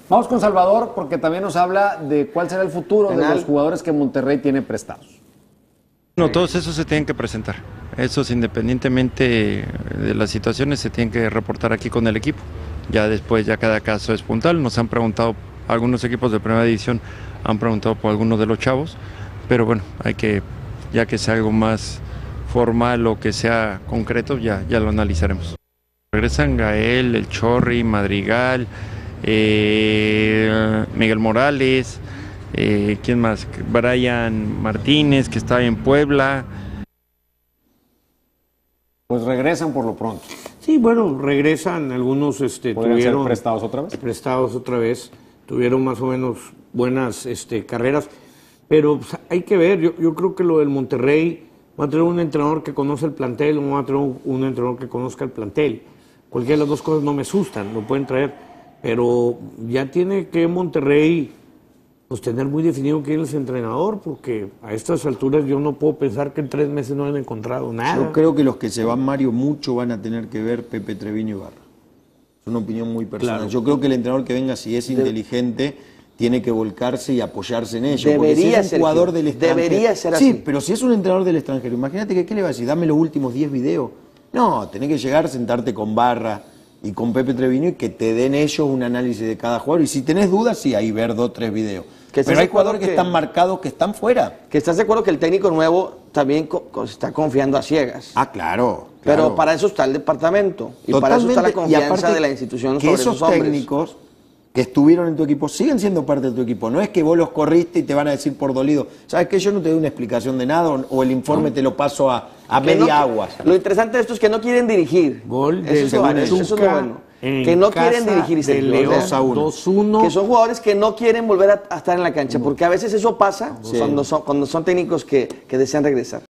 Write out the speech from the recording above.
Vamos con Salvador, porque también nos habla de cuál será el futuro de los jugadores que Monterrey tiene prestados. No, todos esos se tienen que presentar. Esos, independientemente de las situaciones, se tienen que reportar aquí con el equipo. Ya después, ya cada caso es puntual. Nos han preguntado, algunos equipos de primera división han preguntado por algunos de los chavos, pero bueno, hay que, ya que sea algo más formal o que sea concreto, ya lo analizaremos. Regresan Gael, El Chorri, Madrigal, Miguel Morales, ¿quién más? Brian Martínez, que está en Puebla. Pues regresan por lo pronto. Sí, bueno, regresan, algunos ¿Podrían ser prestados otra vez? Prestados otra vez, tuvieron más o menos buenas carreras, pero pues, hay que ver, yo creo que lo del Monterrey va a tener un entrenador que conoce el plantel, o va a tener un entrenador que conozca el plantel. Cualquiera de las dos cosas no me asustan, lo pueden traer, pero ya tiene que Monterrey pues tener muy definido quién es el entrenador, porque a estas alturas yo no puedo pensar que en 3 meses no han encontrado nada. Yo creo que los que se van, Mario, mucho van a tener que ver Pepe Treviño Ibarra. Es una opinión muy personal. Claro. Yo creo que el entrenador que venga, si es inteligente, tiene que volcarse y apoyarse en ello. Debería si es un jugador del extranjero. Debería ser así. Sí, pero si es un entrenador del extranjero, imagínate que ¿qué le va a decir? Dame los últimos 10 videos. No, tenés que llegar, sentarte con Barra y con Pepe Treviño y que te den ellos un análisis de cada jugador. Y si tenés dudas, sí, ahí ver 2 o 3 videos. Pero hay jugadores que están marcados, que están fuera. Que estás de acuerdo que el técnico nuevo también está confiando a ciegas. Ah, claro. Pero para eso está el departamento. Y totalmente, para eso está la confianza aparte, de la institución que sobre esos hombres. técnicos que estuvieron en tu equipo siguen siendo parte de tu equipo. No es que vos los corriste y te van a decir por dolido, ¿sabes qué? Yo no te doy una explicación de nada o el informe te lo paso a media agua. Lo interesante de esto es que no quieren dirigir. Gol eso es lo bueno. Que no quieren dirigirse. León, 2-1. Que son jugadores que no quieren volver a estar en la cancha, porque a veces eso pasa cuando son técnicos que desean regresar.